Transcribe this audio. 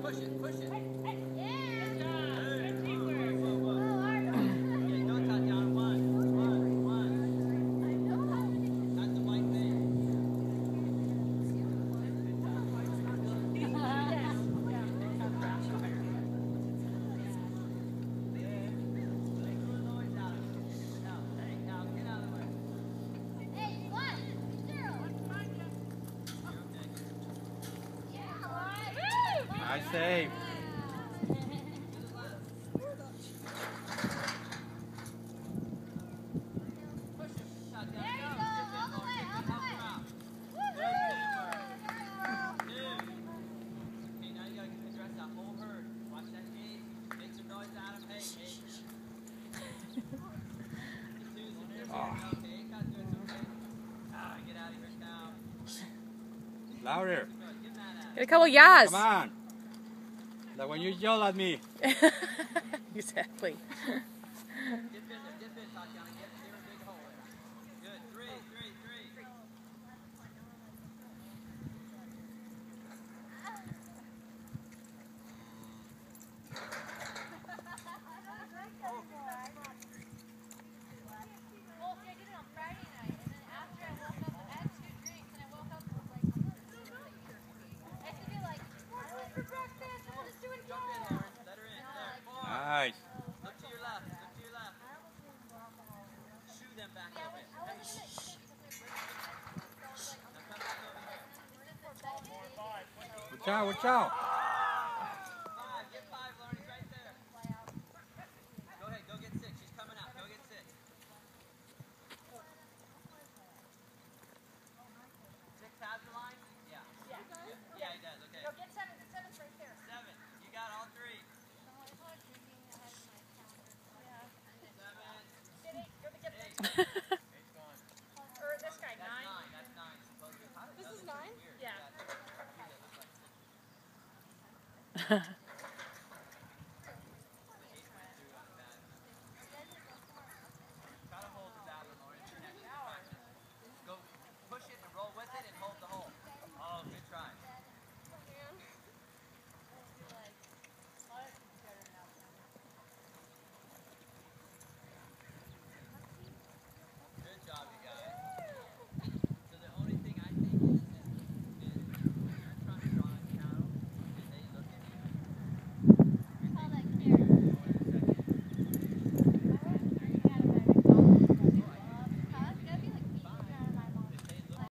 Nice save. Louder. Get a couple yas. Come on. Like when you yell at me. Exactly. Nice. Look to your left. Look to your left. Shoo them back a bit. Hey. Now come back over here. Watch out, watch out. 5. Get 5, Lauren. He's right there. Go ahead. Go get 6. She's coming out. Go get 6. 6 has the line? Yeah. Yeah, he does. Okay. Go get 7. The 7's right there. 7. You got all 3. 7. Or this guy, 9. That's 9. Supposedly. This is 9? Weird. Yeah. That looks like